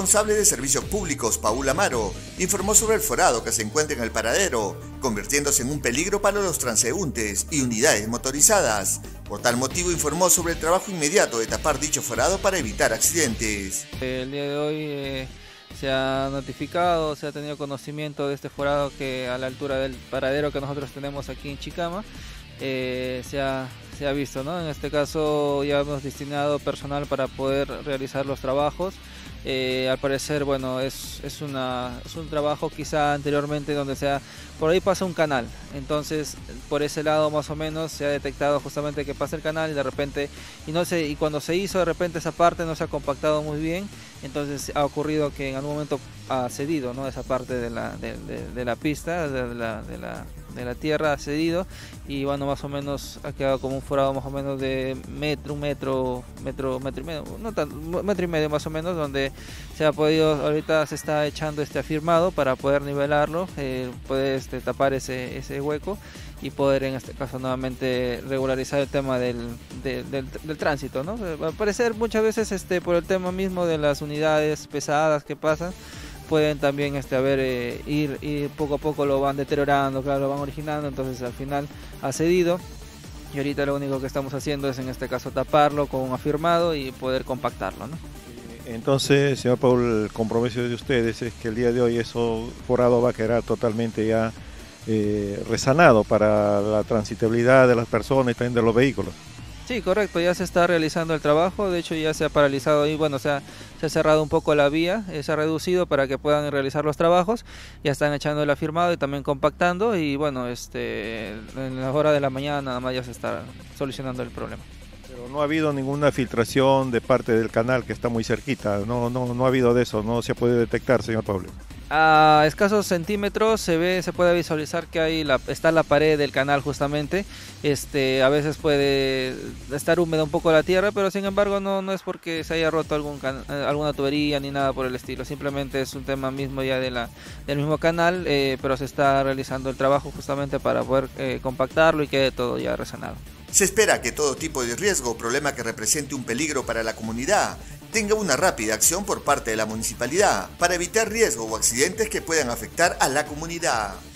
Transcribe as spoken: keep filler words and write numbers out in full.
responsable de Servicios Públicos, Paul Amaro, informó sobre el forado que se encuentra en el paradero, convirtiéndose en un peligro para los transeúntes y unidades motorizadas. Por tal motivo informó sobre el trabajo inmediato de tapar dicho forado para evitar accidentes. El día de hoy eh, se ha notificado, se ha tenido conocimiento de este forado que a la altura del paradero que nosotros tenemos aquí en Chicama, eh, se ha se ha visto, ¿no? En este caso ya hemos destinado personal para poder realizar los trabajos. Eh, al parecer, bueno, es, es, una, es un trabajo quizá anteriormente donde sea, por ahí pasa un canal, entonces por ese lado más o menos se ha detectado justamente que pasa el canal y de repente, y, no se, y cuando se hizo de repente esa parte no se ha compactado muy bien, entonces ha ocurrido que en algún momento ha cedido, ¿no? Esa parte de la, de, de, de la pista, de la, de, la, de la tierra ha cedido y bueno, más o menos ha quedado como un forado más o menos de metro, un metro, metro, metro y medio, no tan, metro y medio más o menos, donde se ha podido, ahorita se está echando este afirmado para poder nivelarlo, eh, poder este, tapar ese, ese hueco y poder en este caso nuevamente regularizar el tema del, de, del, del tránsito, ¿no? Al parecer muchas veces este, por el tema mismo de las unidades pesadas que pasan, pueden también este, a ver, eh, ir, ir poco a poco lo van deteriorando, claro, lo van originando, entonces al final ha cedido y ahorita lo único que estamos haciendo es en este caso taparlo con un afirmado y poder compactarlo, ¿no? Entonces, señor Paul, el compromiso de ustedes es que el día de hoy eso forado va a quedar totalmente ya eh, resanado para la transitabilidad de las personas y también de los vehículos. Sí, correcto, ya se está realizando el trabajo, de hecho ya se ha paralizado y bueno, o sea, se ha cerrado un poco la vía, eh, se ha reducido para que puedan realizar los trabajos, ya están echando el afirmado y también compactando y bueno, este, en la hora de la mañana nada más ya se está solucionando el problema. Pero no ha habido ninguna filtración de parte del canal que está muy cerquita, no, no, no ha habido de eso, no se ha podido detectar, señor Pablo. A escasos centímetros se ve, se puede visualizar que hay la, está la pared del canal justamente. Este, a veces puede estar húmeda un poco la tierra, pero sin embargo no, no es porque se haya roto algún can, alguna tubería ni nada por el estilo. Simplemente es un tema mismo ya de la, del mismo canal, eh, pero se está realizando el trabajo justamente para poder eh, compactarlo y quede todo ya resanado. Se espera que todo tipo de riesgo o problema que represente un peligro para la comunidad tenga una rápida acción por parte de la municipalidad para evitar riesgos o accidentes que puedan afectar a la comunidad.